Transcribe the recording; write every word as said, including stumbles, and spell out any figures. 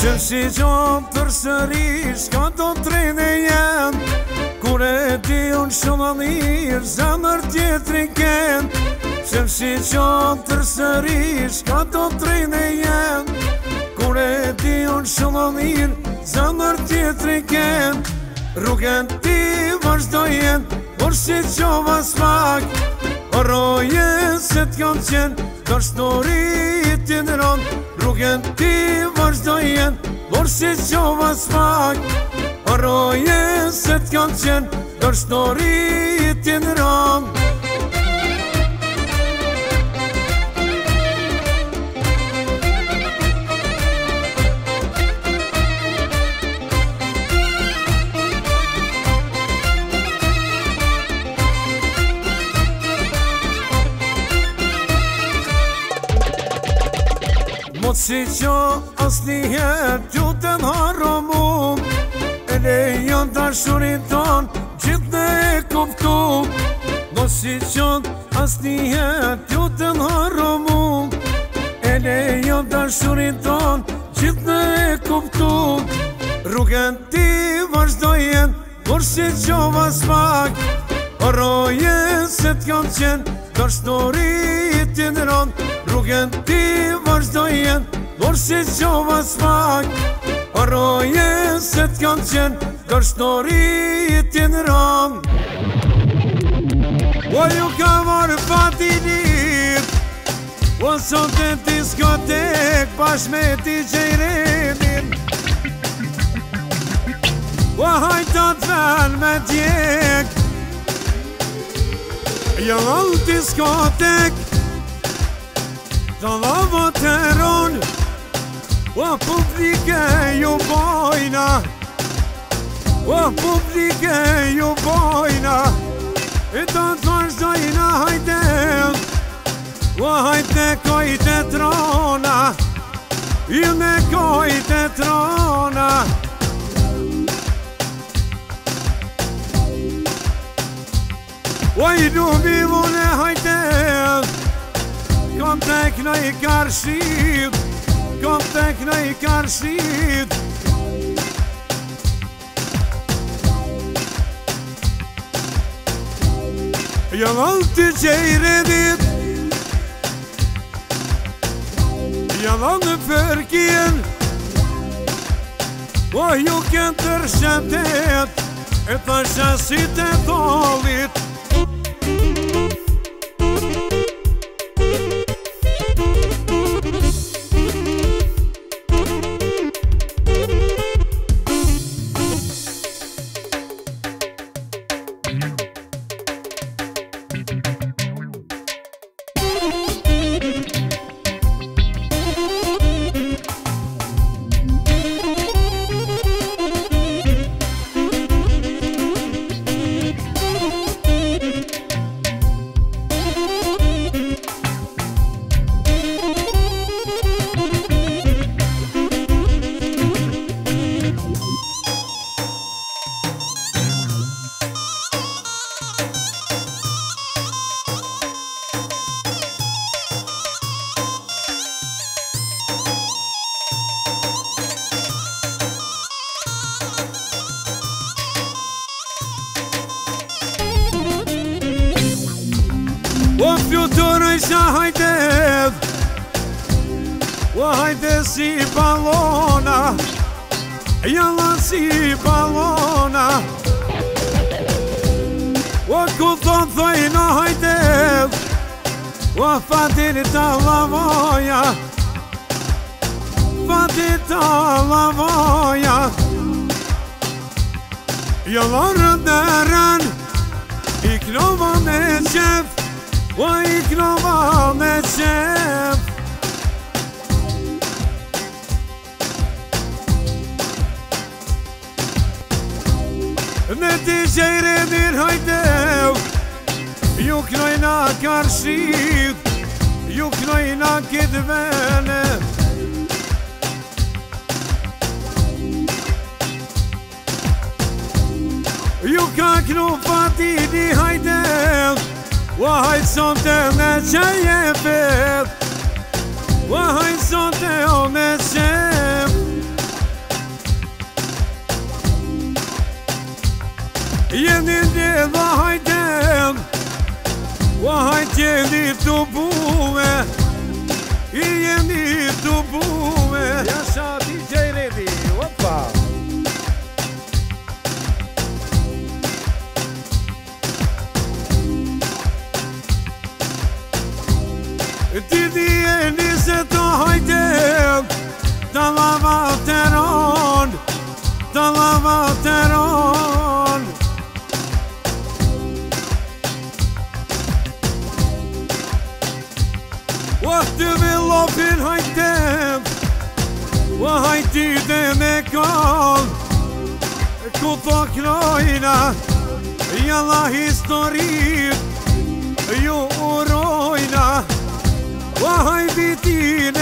Qënë si gjonë për sërish, ka do të trejnë e jenë, kur e di unë shumë mirë, zemër tjetëri kënë. Qënë si gjonë për sërish, ka do të trejnë e jenë, kur e di unë shumë mirë, zemër tjetëri kënë. Rrugën ti vazhdojen, por si qova s'pak, Oroje se t'kam qenë, do shtori t'i nëron. Rrugën ti vazhdojen, por si qova s'pak, Oroje se t'kam qenë, do shtori t'i nëron. Mot si qo as njëherë t'ju të n'harro mu, e lejon dashurin ton gjithë në e kuptu. Mot si qo as njëherë t'ju të n'harro mu, e lejon dashurin ton gjithë në e kuptu. Rrugën ti vazhdojen, por si qova s'pak, Oroje se t'kam qenë, do shtori t'i nëron. Rrugën ti vazhdojen, por si qova s'pak, Oroje se t'kam qenë, do shtori t'i nëron. O ju ka marrë fatinit, o sot e diskotek, bash me ti gjejrenin, o hajta t'vel me djek, jo all diskotek, të lavo të ron, o publike ju bojna, o publike ju bojna, e të të vazhdojna hajde, o hajde kojtë e trona, ju me kojtë e trona. Oj, lubi vune hajde, kom tek në i karshit, kom tek në i karshit. Jo vëll të gjejredit, jo vëll në përkjen, o ju kënë tërshetet, e të shasit e tolit. O fluturë isha hajde, o hajde si balona, jalla si balona. O ku thonë thojna hajde, o fatin të lavoja, fatin të lavoja. Jalla rëndërën, i knova me qef, o i knova me qef. Me ti gjejredin hajdev, ju knojna karshit, ju knojna këtë vene. Ju ka knu fatini hajdev, o hajt sonte me qejefet, o hajt sonte o me qef. Jeni një dha hajden Wa hajtjeni të bume I jeni të bume Jasha D J Redi, opa. Ti dijeni se të hajden Të lava të ron Të lava të ron Wa të villopin hajden Wa hajti dhe me kall Ku të krojna Jalla historit Ju urojna Wa hajti